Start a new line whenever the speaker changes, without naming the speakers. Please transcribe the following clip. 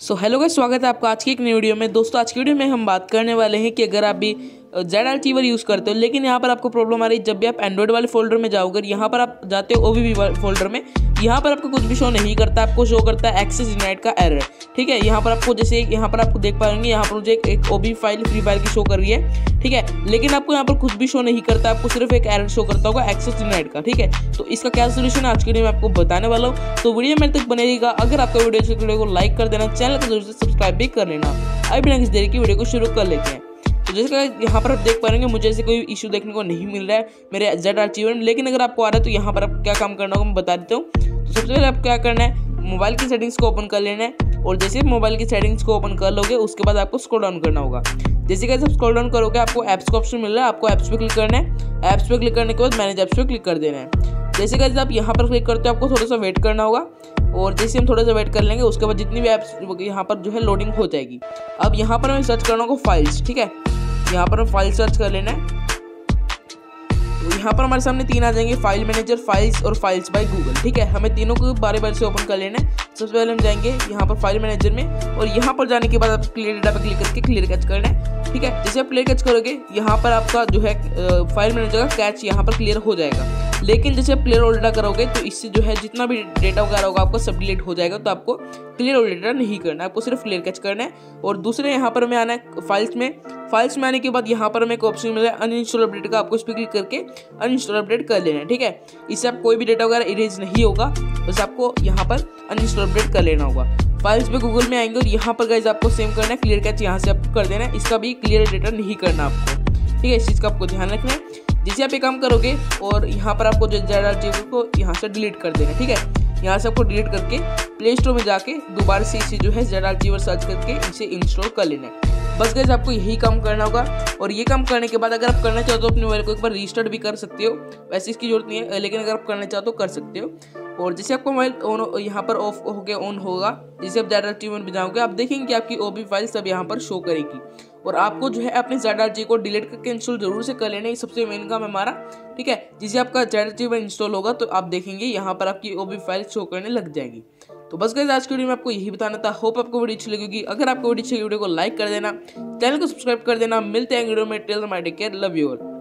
So hello guys, स्वागत है आपका आज की एक नई वीडियो में। दोस्तों आज की वीडियो में हम बात करने वाले हैं कि अगर आप भी ZArchiver यूज़ करते हो लेकिन यहाँ पर आपको प्रॉब्लम आ रही है जब भी आप एंड्रॉइड वाले फोल्डर में जाओगे, यहाँ पर आप जाते हो OBB फोल्डर में, यहाँ पर आपको कुछ भी शो नहीं करता, आपको शो करता है एक्सेस डिनाइड का एरर। ठीक है, यहाँ पर आपको जैसे यहाँ पर आपको देख पाएंगे, यहाँ पर मुझे एक OBB फाइल फ्री फायर की शो कर रही है। ठीक है, लेकिन आपको यहाँ पर कुछ भी शो नहीं करता, आपको सिर्फ एक एरर शो करता होगा एक्सेस डिनाइड का। ठीक है, तो इसका क्या सोल्यूशन है आज की वीडियो में आपको बताने वाला हूँ, तो वीडियो मेरे तक बने रहेगा। अगर आपका वीडियो को लाइक कर देना, चैनल को जरूर से सब्सक्राइब भी कर लेना। अभी बिना किसी देरी की वीडियो को शुरू कर लेते हैं। तो जैसे यहाँ पर आप देख पाएंगे मुझे ऐसे कोई इशू देखने को नहीं मिल रहा है मेरे ZArchiver में, लेकिन अगर आपको आ रहा है तो यहाँ पर आप क्या काम करना होगा मैं बता देता हूँ। तो सबसे पहले आप क्या करना है, मोबाइल की सेटिंग्स को ओपन कर लेना है, और जैसे आप मोबाइल की सेटिंग्स को ओपन कर लोगे उसके बाद आपको स्क्रॉल डाउन करना होगा। जैसे कि आप स्क्रॉल डाउन करोगे आपको ऐप्स का ऑप्शन मिल रहा है, आपको ऐप्स पे क्लिक करना है। ऐप्स पे क्लिक करने के बाद मैनेज ऐप्स पे क्लिक कर देना है। जैसे कि आप यहाँ पर क्लिक करते हो आपको थोड़ा सा वेट करना होगा, और जैसे हम थोड़ा सा वेट कर लेंगे उसके बाद जितनी भी ऐप्स यहाँ पर जो है लोडिंग हो जाएगी। अब यहाँ पर हमें सर्च करना होगा फाइल्स। ठीक है, यहाँ पर हम फाइल सर्च कर लेना है। तो यहाँ पर हमारे सामने तीन आ जाएंगे, फाइल मैनेजर, फाइल्स और फाइल्स बाय गूगल। ठीक है, हमें तीनों को बारी बारी से ओपन कर लेना है। सबसे पहले हम जाएंगे यहाँ पर फाइल मैनेजर में, और यहाँ पर जाने के बाद आप क्लियर डेटा पर क्लिक करके क्लियर कैच करना है। ठीक है, जैसे आप क्लियर कैच करोगे यहाँ पर आपका जो है फाइल मैनेजर का कैच यहाँ पर क्लियर हो जाएगा। लेकिन जैसे आप क्लियर ऑल डेटा करोगे तो इससे जो है जितना भी डेटा वगैरह होगा आपको सब डिलीट हो जाएगा। तो आपको क्लियर ऑल डेटा नहीं करना है, आपको सिर्फ क्लियर कैच करना है। और दूसरे यहाँ पर हमें आना है फाइल्स में। फाइल्स में आने के बाद यहाँ पर हमें एक ऑप्शन मिला है अनइंस्टॉल अपडेट का, आपको इस पर क्लिक करके अनइंस्टॉल अपडेट कर लेना है। ठीक है, इससे आप कोई भी डेटा वगैरह इरेज नहीं होगा, बस आपको यहाँ पर अनइंस्टॉल अपडेट कर लेना होगा। फाइल्स पे गूगल में आएंगे और यहाँ पर गाइस आपको सेम करना है, क्लियर कैच यहाँ से आपको कर देना है, इसका भी क्लियर डेटा नहीं करना आपको। ठीक है, इस चीज़ का आपको ध्यान रखना है। जैसे आप ये काम करोगे और यहाँ पर आपको जो ZArchiver को यहाँ से डिलीट कर देना है। ठीक है, यहाँ से आपको डिलीट करके प्ले स्टोर में जाके दोबारा से इसे जो है ZArchiver सर्च करके इसे इंस्टॉल कर लेना है। बस गाइस आपको यही काम करना होगा, और ये काम करने के बाद अगर आप करना चाहो तो अपने मोबाइल को एक बार रीस्टार्ट भी कर सकते हो, वैसे इसकी जरूरत नहीं है, लेकिन अगर आप करना चाहो तो कर सकते हो। और जैसे आपका मोबाइल ऑन यहाँ पर ऑफ होके ऑन होगा, जैसे आप ZArchiver में जाओगे आप देखेंगे कि आपकी OBB फाइल सब यहाँ पर शो करेगी। और आपको जो है अपने ZArchiver को डिलीट करके इंस्टॉल जरूर से कर लेना, ये सबसे मेन काम है हमारा। ठीक है, जैसे आपका ZArchiver इंस्टॉल होगा तो आप देखेंगे यहाँ पर आपकी OBB फाइल शो करने लग जाएगी। तो बस गाइस आज की वीडियो में आपको यही बताना था। होप आपको वीडियो अच्छी लगेगी। अगर आपको वीडियो अच्छी लगी वीडियो को लाइक कर देना, चैनल को सब्सक्राइब कर देना। मिलते हैं वीडियो में, tell my take care, love you all.